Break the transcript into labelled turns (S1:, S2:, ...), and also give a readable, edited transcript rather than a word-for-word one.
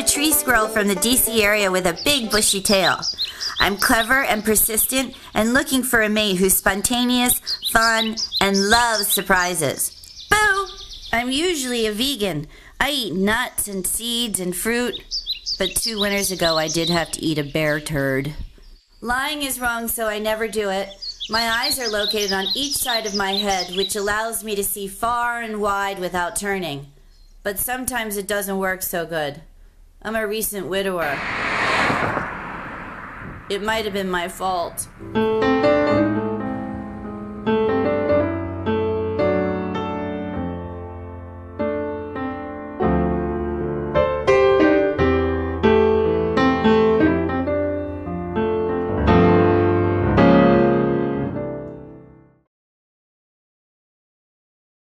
S1: tree squirrel from the DC area with a big bushy tail. I'm clever and persistent and looking for a mate who's spontaneous, fun, and loves surprises. Boo! I'm usually a vegan. I eat nuts and seeds and fruit. But 2 winters ago, I did have to eat a bear turd. Lying is wrong, so I never do it. My eyes are located on each side of my head, which allows me to see far and wide without turning. But sometimes it doesn't work so good. I'm a recent widower. It might have been my fault.